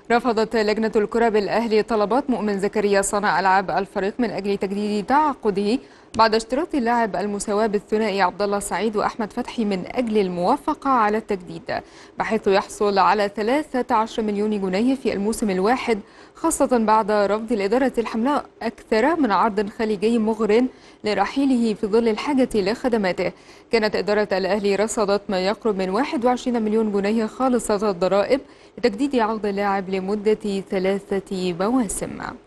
رفضت لجنة الكرة بالأهلي طلبات مؤمن زكريا صانع ألعاب الفريق من أجل تجديد تعاقده بعد اشتراط اللاعب المساواة بالثنائي عبد الله سعيد وأحمد فتحي من أجل الموافقة على التجديد، بحيث يحصل على 13 مليون جنيه في الموسم الواحد، خاصة بعد رفض الإدارة الحملاء أكثر من عرض خليجي مغر لرحيله في ظل الحاجة لخدماته. كانت إدارة الأهلي رصدت ما يقرب من 21 مليون جنيه خالصة الضرائب لتجديد عقد اللاعب لمدة 3 مواسم.